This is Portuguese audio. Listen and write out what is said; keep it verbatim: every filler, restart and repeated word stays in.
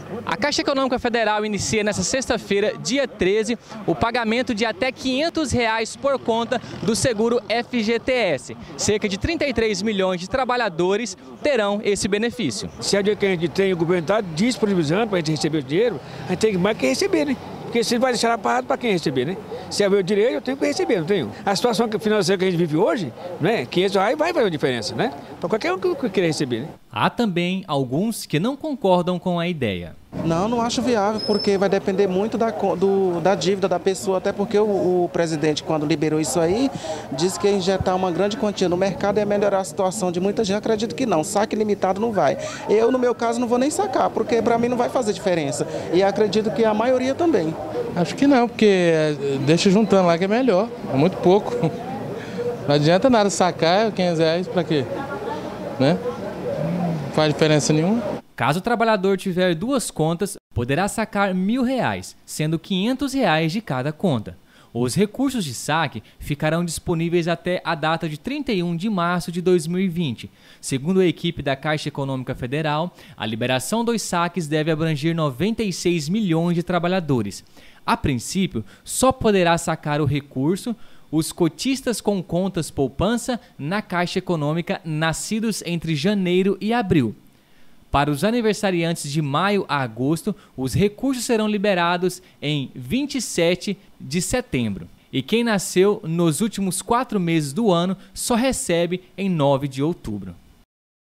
A Caixa Econômica Federal inicia nesta sexta-feira, dia treze, o pagamento de até quinhentos reais por conta do seguro F G T S. Cerca de trinta e três milhões de trabalhadores terão esse benefício. Se é o dinheiro que a gente tem, o governo está disponibilizando para a gente receber o dinheiro, a gente tem mais que receber, né? Porque se vai deixar parado para quem receber, né? Se é o meu direito, eu tenho que receber, não tenho. A situação financeira que a gente vive hoje, né? quinhentos reais vai fazer uma diferença, né? Para qualquer um que queira receber, né? Há também alguns que não concordam com a ideia. Não, não acho viável, porque vai depender muito da, do, da dívida da pessoa, até porque o, o presidente, quando liberou isso aí, disse que ia injetar uma grande quantia no mercado e ia melhorar a situação de muita gente. Eu acredito que não, saque limitado não vai. Eu, no meu caso, não vou nem sacar, porque para mim não vai fazer diferença. E acredito que a maioria também. Acho que não, porque deixa juntando lá que é melhor, é muito pouco. Não adianta nada sacar quinhentos reais para quê? Né? Não faz diferença nenhuma. Caso o trabalhador tiver duas contas, poderá sacar mil reais, sendo quinhentos reais de cada conta. Os recursos de saque ficarão disponíveis até a data de trinta e um de março de dois mil e vinte. Segundo a equipe da Caixa Econômica Federal, a liberação dos saques deve abranger noventa e seis milhões de trabalhadores. A princípio, só poderá sacar o recurso os cotistas com contas poupança na Caixa Econômica nascidos entre janeiro e abril. Para os aniversariantes de maio a agosto, os recursos serão liberados em vinte e sete de setembro. E quem nasceu nos últimos quatro meses do ano só recebe em nove de outubro.